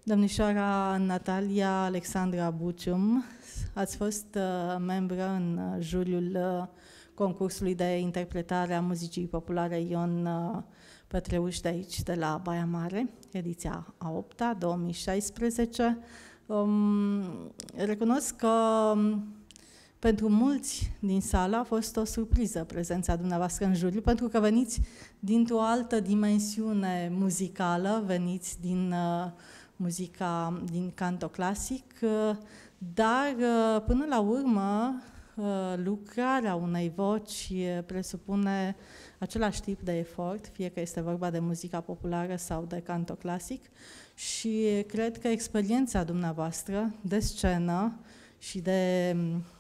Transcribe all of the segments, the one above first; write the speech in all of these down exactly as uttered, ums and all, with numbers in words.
Domnișoara Natalia Alexandra Bucium, ați fost uh, membră în uh, juriul uh, concursului de interpretare a muzicii populare Ion uh, Pătreuș de aici, de la Baia Mare, ediția a opta, două mii șaisprezece. Um, recunosc că um, pentru mulți din sală a fost o surpriză prezența dumneavoastră în juriu, pentru că veniți dintr-o altă dimensiune muzicală, veniți din uh, muzica din canto clasic, uh, dar uh, până la urmă uh, lucrarea unei voci uh, presupune același tip de efort, fie că este vorba de muzica populară sau de canto clasic, și cred că experiența dumneavoastră de scenă și de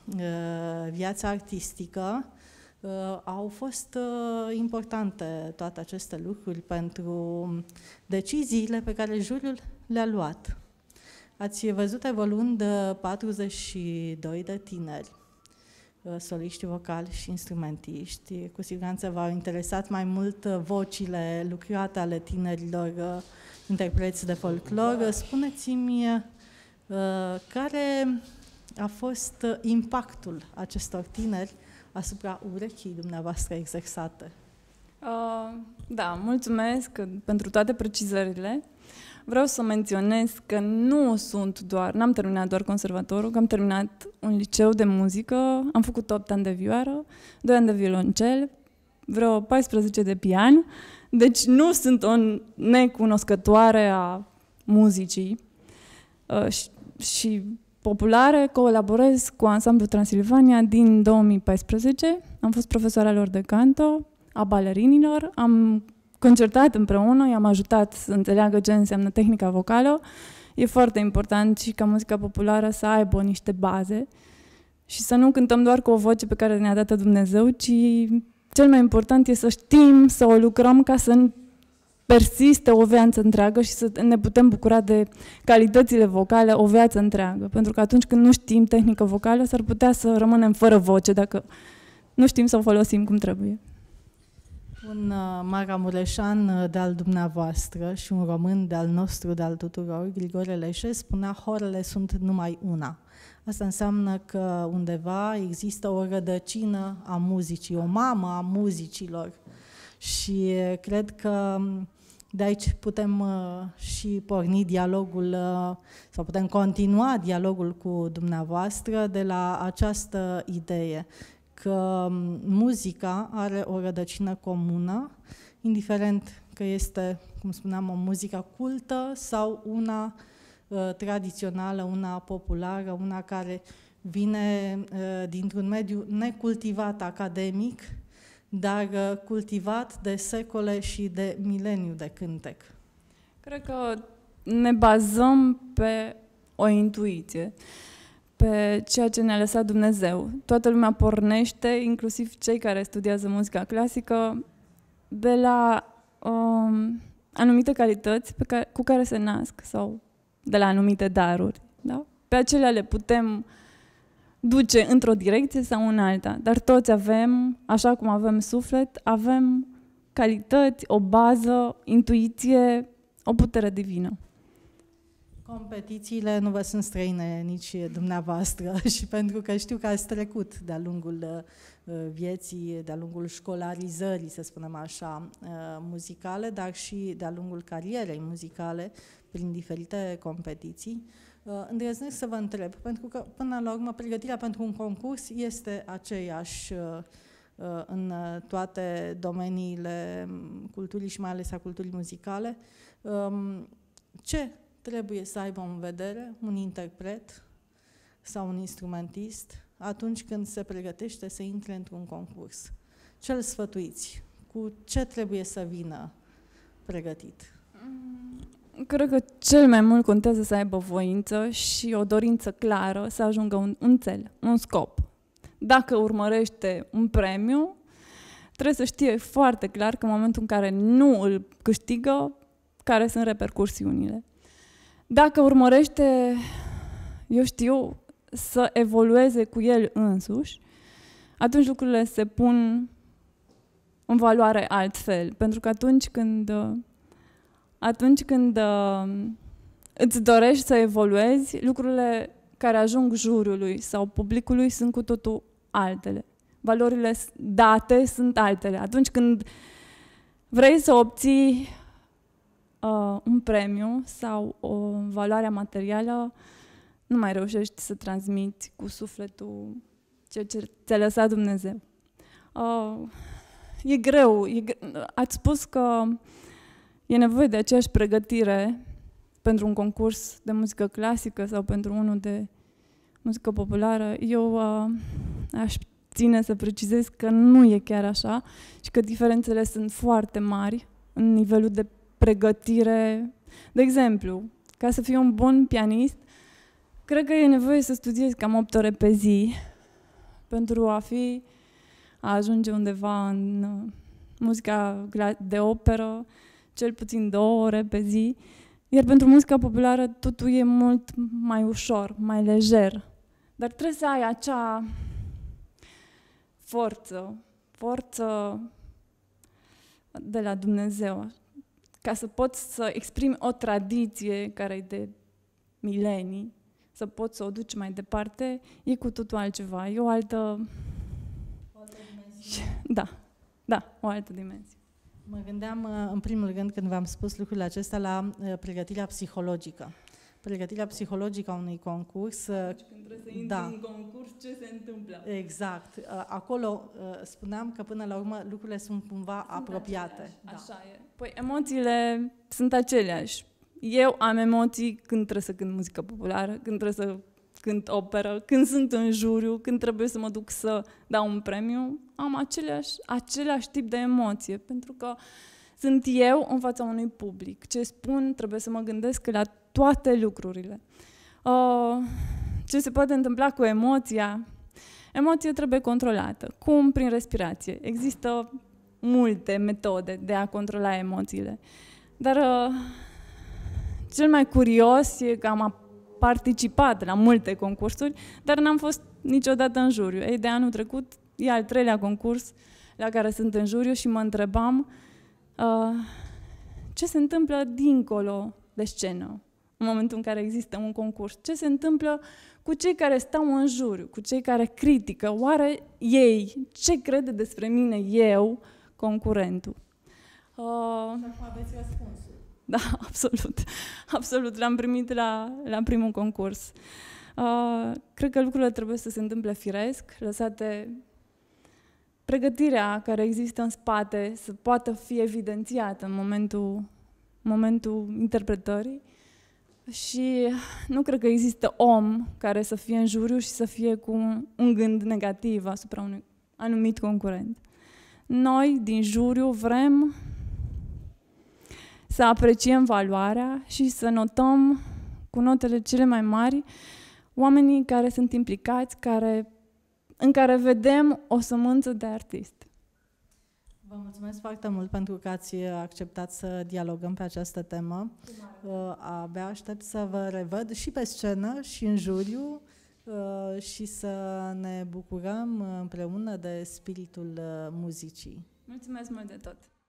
uh, viața artistică uh, au fost uh, importante toate aceste lucruri pentru deciziile pe care juriul le-a luat. Ați văzut evoluând patruzeci și doi de tineri, uh, soliști vocali și instrumentiști. Cu siguranță v-au interesat mai mult uh, vocile lucrate ale tinerilor uh, interpreți de folclor. Spuneți-mi uh, care a fost impactul acestor tineri asupra urechii dumneavoastră exersate? Uh, da, mulțumesc pentru toate precizările. Vreau să menționez că nu sunt doar, n-am terminat doar conservatorul, că am terminat un liceu de muzică, am făcut opt ani de vioară, doi ani de violoncel, vreo paisprezece de pian, deci nu sunt o necunoscătoare a muzicii uh, și, și populare, colaborez cu Ansamblul Transilvania din două mii paisprezece. Am fost profesoara lor de canto, a balerinilor, am concertat împreună, i-am ajutat să înțeleagă ce înseamnă tehnica vocală. E foarte important și ca muzica populară să aibă niște baze și să nu cântăm doar cu o voce pe care ne-a dat Dumnezeu, ci cel mai important e să știm, să o lucrăm ca să persiste o viață întreagă și să ne putem bucura de calitățile vocale o viață întreagă. Pentru că atunci când nu știm tehnică vocală, s-ar putea să rămânem fără voce dacă nu știm să o folosim cum trebuie. Un uh, maramureșan de-al dumneavoastră și un român de-al nostru, de-al tuturor, Grigore Leșe, spunea: horele sunt numai una. Asta înseamnă că undeva există o rădăcină a muzicii, o mamă a muzicilor. Și cred că de aici putem uh, și porni dialogul, uh, sau putem continua dialogul cu dumneavoastră de la această idee că muzica are o rădăcină comună, indiferent că este, cum spuneam, o muzică cultă sau una uh, tradițională, una populară, una care vine uh, dintr-un mediu necultivat academic, dar uh, cultivat de secole și de mileniu de cântec. Cred că ne bazăm pe o intuiție, pe ceea ce ne-a lăsat Dumnezeu. Toată lumea pornește, inclusiv cei care studiază muzica clasică, de la um, anumite calități pe care, cu care se nasc sau de la anumite daruri. Da? Pe acelea le putem duce într-o direcție sau în alta, dar toți avem, așa cum avem suflet, avem calități, o bază, intuiție, o putere divină. Competițiile nu vă sunt străine nici dumneavoastră și pentru că știu că ați trecut de-a lungul uh, vieții, de-a lungul școlarizării, să spunem așa, uh, muzicale, dar și de-a lungul carierei muzicale prin diferite competiții. Uh, îndrăznesc să vă întreb, pentru că până la urmă pregătirea pentru un concurs este aceeași uh, uh, în toate domeniile culturii și mai ales a culturii muzicale. Um, ce trebuie să aibă în vedere un interpret sau un instrumentist atunci când se pregătește să intre într-un concurs? Ce îl sfătuiți? Cu ce trebuie să vină pregătit? Cred că cel mai mult contează să aibă voință și o dorință clară să ajungă un, un cel, un scop. Dacă urmărește un premiu, trebuie să știe foarte clar că în momentul în care nu îl câștigă, care sunt repercursiunile. Dacă urmărește, eu știu, să evolueze cu el însuși, atunci lucrurile se pun în valoare altfel. Pentru că atunci când, atunci când îți dorești să evoluezi, lucrurile care ajung juriului sau publicului sunt cu totul altele. Valorile date sunt altele. Atunci când vrei să obții uh, un premiu sau o valoare materială, nu mai reușești să transmiți cu sufletul ceea ce ți-a lăsat Dumnezeu. Uh, e greu. E gre- Ați spus că e nevoie de aceeași pregătire pentru un concurs de muzică clasică sau pentru unul de muzică populară. Eu uh, aș ține să precizez că nu e chiar așa și că diferențele sunt foarte mari în nivelul de pregătire. De exemplu, ca să fii un bun pianist, cred că e nevoie să studiezi cam opt ore pe zi pentru a fi, a ajunge undeva în uh, muzica de operă, cel puțin două ore pe zi. Iar pentru muzica populară totul e mult mai ușor, mai lejer. Dar trebuie să ai acea forță, forță de la Dumnezeu, ca să poți să exprimi o tradiție care e de milenii, să poți să o duci mai departe, e cu totul altceva, e o altă... O altă dimensiune. Da, da, o altă dimensiune. Mă gândeam, în primul rând, când v-am spus lucrurile acestea, la pregătirea psihologică. Pregătirea psihologică a unui concurs. Deci când trebuie să intri da. în concurs, ce se întâmplă? Exact. Acolo spuneam că până la urmă lucrurile sunt cumva sunt apropiate. Da. Așa e. Păi emoțiile sunt aceleași. Eu am emoții când trebuie să cânt muzică populară, când trebuie să cânt operă, când sunt în juriu, când trebuie să mă duc să dau un premiu, am aceleași, același tip de emoție, pentru că sunt eu în fața unui public. Ce spun, trebuie să mă gândesc la toate lucrurile. Uh, ce se poate întâmpla cu emoția? Emoția trebuie controlată. Cum? Prin respirație. Există multe metode de a controla emoțiile. Dar uh, cel mai curios e că am participat la multe concursuri, dar n-am fost niciodată în juriu. Ei, de anul trecut e al treilea concurs la care sunt în juriu și mă întrebam uh, ce se întâmplă dincolo de scenă, în momentul în care există un concurs. Ce se întâmplă cu cei care stau în juriu, cu cei care critică? Oare ei, ce crede despre mine eu, concurentul? Uh, și acum aveți răspunsul. Da, absolut. Absolut. L-am primit la, la primul concurs. Uh, cred că lucrurile trebuie să se întâmple firesc, lăsate pregătirea care există în spate să poată fi evidențiată în momentul, momentul interpretării și nu cred că există om care să fie în juriu și să fie cu un, un gând negativ asupra unui anumit concurent. Noi, din juriu, vrem să apreciem valoarea și să notăm cu notele cele mai mari oamenii care sunt implicați, care, în care vedem o sămânță de artist. Vă mulțumesc foarte mult pentru că ați acceptat să dialogăm pe această temă. Abia aștept să vă revăd și pe scenă și în juriu și să ne bucurăm împreună de spiritul muzicii. Mulțumesc mult de tot!